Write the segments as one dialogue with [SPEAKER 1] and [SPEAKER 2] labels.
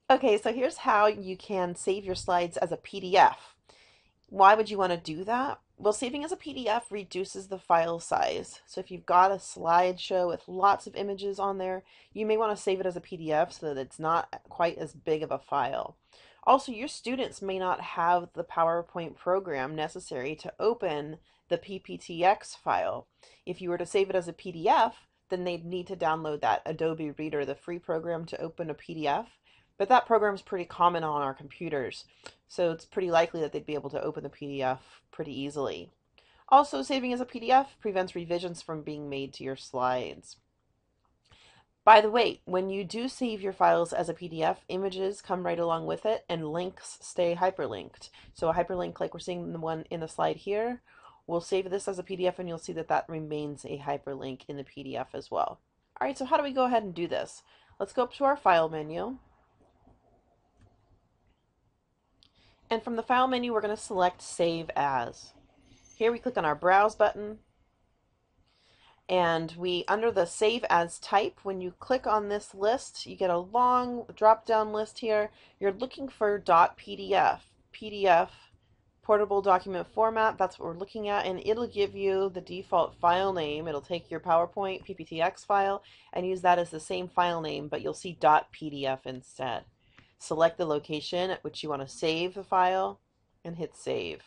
[SPEAKER 1] Okay, so here's how you can save your slides as a PDF. Why would you want to do that? Well, saving as a PDF reduces the file size. So if you've got a slideshow with lots of images on there, you may want to save it as a PDF so that it's not quite as big of a file. Also, your students may not have the PowerPoint program necessary to open the PPTX file. If you were to save it as a PDF, then they'd need to download that Adobe Reader, the free program to open a PDF. But that program is pretty common on our computers. So it's pretty likely that they'd be able to open the PDF pretty easily. Also, saving as a PDF prevents revisions from being made to your slides. By the way, when you do save your files as a PDF, images come right along with it and links stay hyperlinked. So a hyperlink like we're seeing the one in the slide here, we'll save this as a PDF and you'll see that that remains a hyperlink in the PDF as well. All right, so how do we go ahead and do this? Let's go up to our File menu. And from the File menu, we're going to select Save As. Here we click on our Browse button, and under the Save As type, when you click on this list, you get a long drop-down list here. You're looking for .pdf, PDF, portable document format. That's what we're looking at, and it'll give you the default file name. It'll take your PowerPoint PPTX file and use that as the same file name, but you'll see .pdf instead. Select the location at which you want to save the file and hit Save.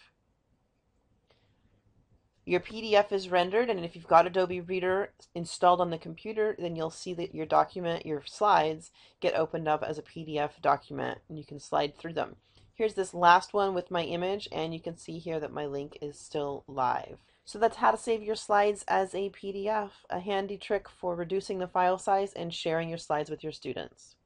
[SPEAKER 1] Your PDF is rendered, and if you've got Adobe Reader installed on the computer, then you'll see that your document, your slides, get opened up as a PDF document, and you can slide through them. Here's this last one with my image, and you can see here that my link is still live. So that's how to save your slides as a PDF, a handy trick for reducing the file size and sharing your slides with your students.